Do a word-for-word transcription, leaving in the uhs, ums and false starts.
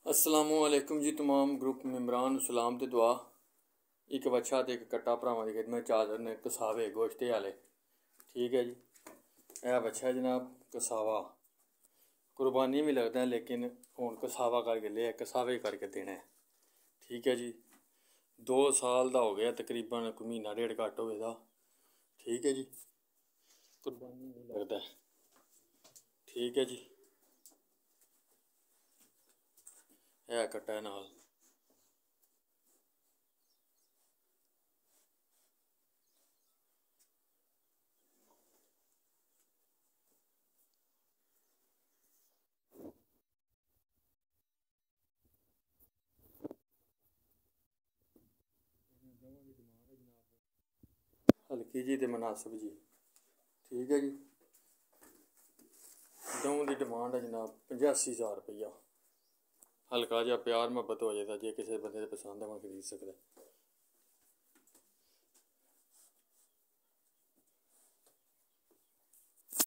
अस्सलामुअलैकुम जी तमाम ग्रुप मेंबरान सलाम ते दुआ। एक बच्चा ते एक कट्टा भरावां दी खिदमत च हाज़र ने कसावे गोश्ते आले। ठीक है जी, यह बच्चा जनाब कसावा कुर्बानी भी लगता है, लेकिन हूँ कसावा करके लिया, कसावे करके देना है। ठीक है जी, दो साल का हो गया तकरीबन, कोई महीना डेढ़ घट्ट हो गया। ठीक है जी, कुर्बानी भी लगता है। ठीक है जी, यह कट्टा नाल हल्की जी ते मुनासिब जी। ठीक है जी, दऊं की डिमांड है जनाब पचासी हज़ार रुपया। हल्का जहा प्यार मुहब्बत हो जाता, जे किसी बंदे पसंद है मैं खरीद सकता।